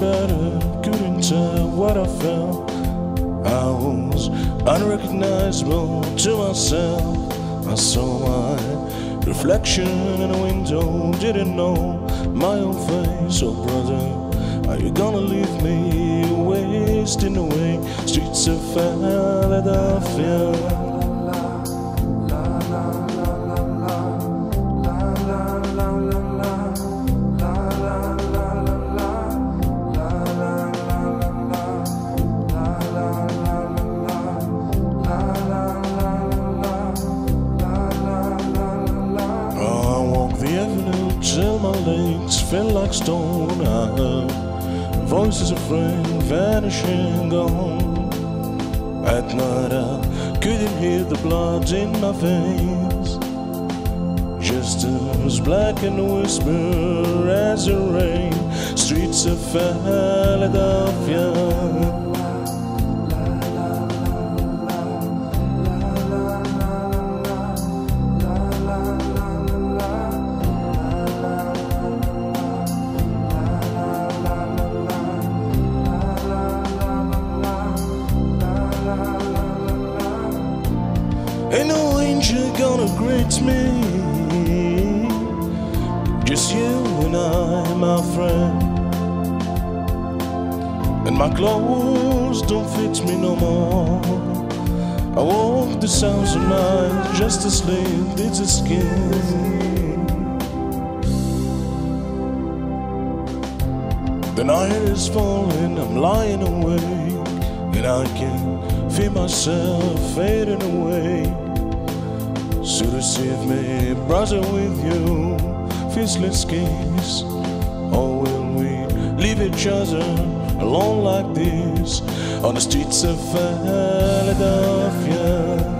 that I couldn't tell what I felt. I was unrecognizable to myself. I saw my reflection in a window, didn't know my own face. Oh brother, are you gonna leave me wasting away streets of Philadelphia? Till my legs feel like stone. I heard voices of rain vanishing gone. At night I couldn't hear the blood in my veins, just as black and whisper as the rain. Streets of Philadelphia. Ain't no angel gonna greet me, just you and I, my friend. And my clothes don't fit me no more. I walk the sounds of night just to sleep, it's a skin. The night is falling, I'm lying awake, and I can feel myself fading away. So deceive me, brother, with you faceless kiss, or will we leave each other alone like this on the streets of Philadelphia?